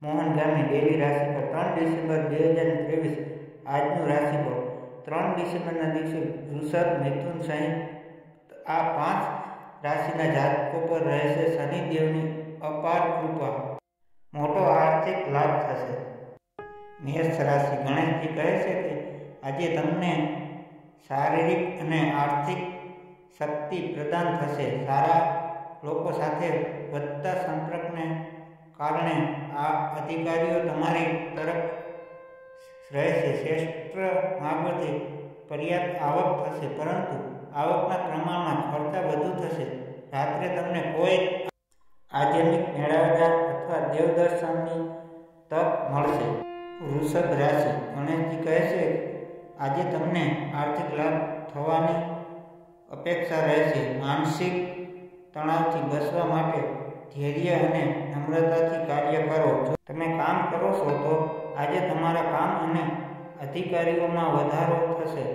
મોહન ગામી daily રાશિફળ 3 December 2023 આજનું રાશિફળ 3 ડિસેમ્બરના દિવસે વૃષભ, મિથુન સહિત આ 5 રાશિના જાતકો પર રહેશે શનિદેવની અપાર કૃપા. મોટો આર્થિક લાભ થશે. મેષ રાશિ ગણેશજી કહે છે કે આજે તમને શારીરિક અને આર્થિક શક્તિ પ્રદાન થશે. સારા લોકો સાથે વધતા સંપર્કને કારણે આ અધિકારીઓ તમારી તરફ રહેશે. શ્રેષ્ઠ માર્ગોથી પર્યાપ્ત આવક થશે, પરંતુ આવકના પ્રમાણમાં ખર્ચા વધુ થશે. રાત્રે તમને કોઈ આધ્યાત્મિક મેળાવડા અથવા દેવદર્શનની તક મળશે. વૃષભ રાશિ ગણેશજી કહે છે આજે તમને આર્થિક લાભ થવાની અપેક્ષા રહેશે. માનસિક તણાવથી બચવા માટે ધૈર્ય અને નમ્રતાથી કાર્ય કરો. જો તમે કામ કરો છો તો આજે તમારા કામ અને અધિકારીઓમાં વધારો થશે,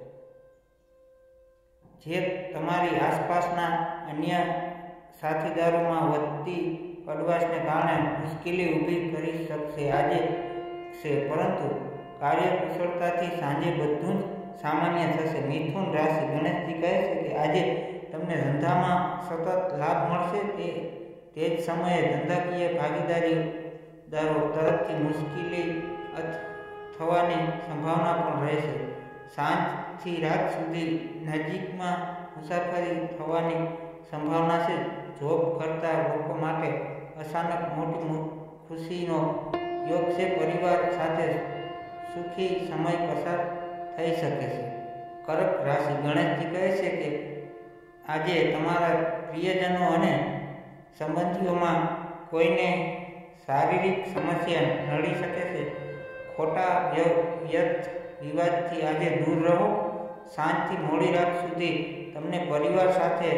જે તમારી આસપાસના અન્ય સાથીદારોમાં વધતી કડવાશને કારણે મુશ્કેલી ઊભી કરી શકશે. આજે છે, પરંતુ કાર્યકુશળતાથી સાંજે બધું જ સામાન્ય થશે. મિથુન રાશિ ગણેશજી કહે છે કે આજે તમને ધંધામાં સતત લાભ મળશે. તે જ સમયે ધંધાકીય ભાગીદારો તરફથી મુશ્કેલી થવાની સંભાવના પણ રહેશે. સાંજથી રાત સુધી નજીકમાં મુસાફરી થવાની સંભાવના છે. જોબ કરતા લોકો માટે અચાનક મોટી ખુશીનો યોગ છે. પરિવાર સાથે સુખી સમય પસાર થઈ શકે છે. કર્ક રાશિ ગણેશજી કહે છે કે આજે તમારા પ્રિયજનો અને સંબંધીઓમાં કોઈને શારીરિક સમસ્યા નડી શકે છે. ખોટા વ્યર્થ વિવાદથી આજે દૂર રહો. સાંજથી મોડી રાત સુધી તમને પરિવાર સાથે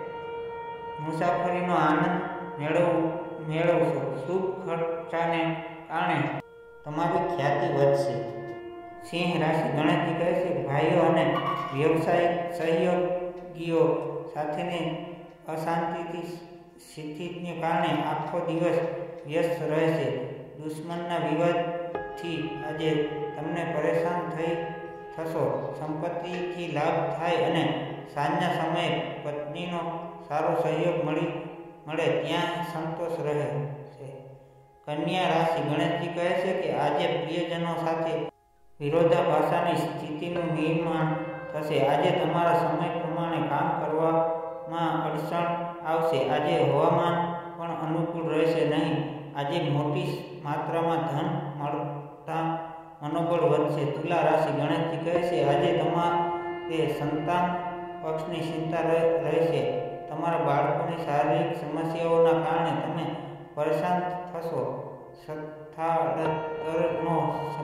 મુસાફરીનો આનંદ મેળવશો. શુભ ખર્ચાને કારણે તમારી ખ્યાતિ વધશે. સિંહ રાશિ ગણેશજી કહે છે ભાઈઓ અને વ્યવસાયિક સહયોગીઓ સાથેની અશાંતિથી સ્થિતિને કારણે આખો દિવસ વ્યસ્ત રહેશે. દુશ્મનના વિવાદથી આજે તમને પરેશાન થશો. સંપત્તિથી લાભ થાય અને સાંજના સમયે પત્નીનો સારો સહયોગ મળે ત્યાં સંતોષ રહે છે. કન્યા રાશિ ગણેશજી કહે છે કે આજે પ્રિયજનો સાથે વિરોધાભાસની સ્થિતિનું નિર્માણ થશે. આજે તમારા સમય પ્રમાણે કામ કરવામાં અડચણ આવશે. આજે હવામાન પણ અનુકૂળ રહેશે નહીં. આજે મોટી માત્રામાં ધન મળતા મનોબળ વધશે. તુલા રાશિ ગણેશજી કહે છે આજે તમારે સંતાન પક્ષની ચિંતા રહેશે. તમારા બાળકોની શારીરિક સમસ્યાઓના કારણે તમે પરેશાન થશો. સત્તાધરનો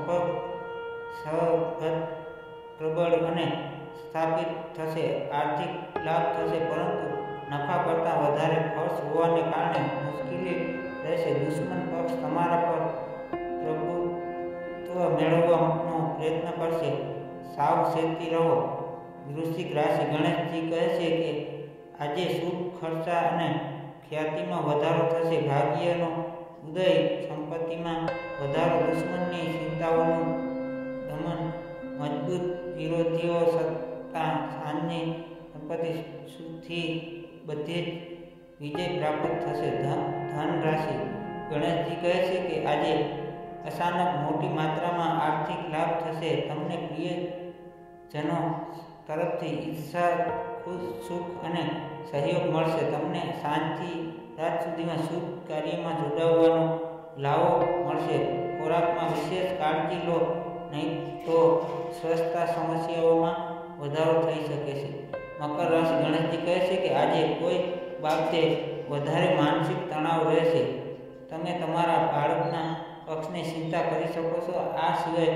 સબંધ પ્રબળ અને સ્થાપિત થશે. આર્થિક લાભ થશે, પરંતુ નફા કરતાં વધારે ખર્ચ હોવાને કારણે મુશ્કેલી રહેશે. દુશ્મન પક્ષ તમારા પર પ્રભુત્વ મેળવવાનો પ્રયત્ન કરશે. સાવચેતી રહો. વૃશ્ચિક રાશિ ગણેશજી કહે છે કે આજે શુભ ખર્ચા અને ખ્યાતિમાં વધારો થશે. ભાગ્યનો ઉદય, સંપત્તિમાં વધારો, દુશ્મનની ચિંતાઓનું દમન, મજબૂત વિરોધીઓ સત્તા, સાંજની સંપત્તિથી બધી જ વિજય પ્રાપ્ત થશે. ધન રાશિ ગણેશજી કહે છે કે આજે અચાનક મોટી માત્રામાં આર્થિક લાભ થશે. તમને પ્રિયજનો તરફથી ઈર્ષા, સુખ અને સહયોગ મળશે. તમને સાંજથી રાત સુધીમાં શુભ કાર્યમાં જોડાવાનો લાવો મળશે. ખોરાકમાં વિશેષ કાળજી લો, નહીં તો સ્વસ્થતા સમસ્યાઓમાં વધારો થઈ શકે છે. મકર રાશિ ગણેશજી કહે છે કે આજે કોઈ બાબતે વધારે માનસિક તણાવ રહેશે. તમે તમારા બાળકના પક્ષની ચિંતા કરી શકો છો. આ સિવાય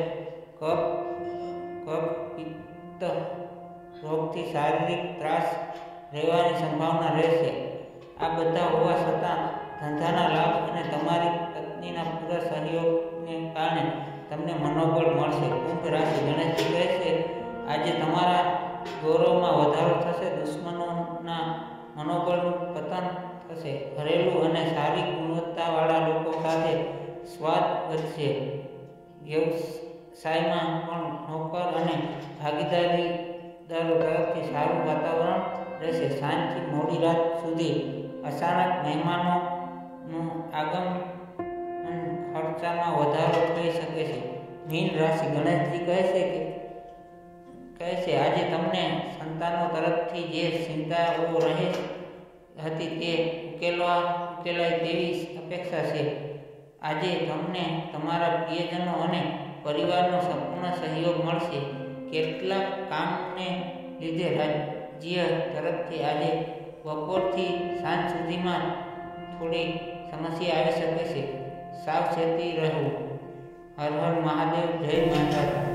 કફ પિત્ત રોગથી શારીરિક ત્રાસ રહેવાની સંભાવના રહેશે. આ બધા હોવા છતાં ધંધાના લાભ અને તમારી પત્નીના પૂરા સહયોગને કારણે તમને મનોબળ મળશે. કુંભ રાશિ ગણેશજી કહે છે આજે તમારા ગૌરવમાં વધારો થશે. દુશ્મનોના મનોબળનું પતન થશે. ઘરેલું અને સારી ગુણવત્તાવાળા લોકો સાથે સ્વાદ વધશે, વ્યવસાયમાં પણ નોકર અને ભાગીદારો તરફથી સારું વાતાવરણ રહેશે. સાંજથી મોડી રાત સુધી અચાનક મહેમાનોનું આગમન ખર્ચામાં વધારો થઈ શકે છે. મીન રાશિ. ગણેશજી કહે છે આજે તમને સંતાનો તરફથી જે ચિંતાઓ રહી હતી તે ઉકેલાય તેવી અપેક્ષા છે. આજે તમને તમારા પ્રિયજનો અને પરિવારનો સંપૂર્ણ સહયોગ મળશે. કેટલાક કામને લીધે રાજ્ય તરફથી આજે બપોરથી સાંજ સુધીમાં થોડી સમસ્યા આવી શકે છે. સાવચેતી રહેવું. હર હર મહાદેવ. જય માતા.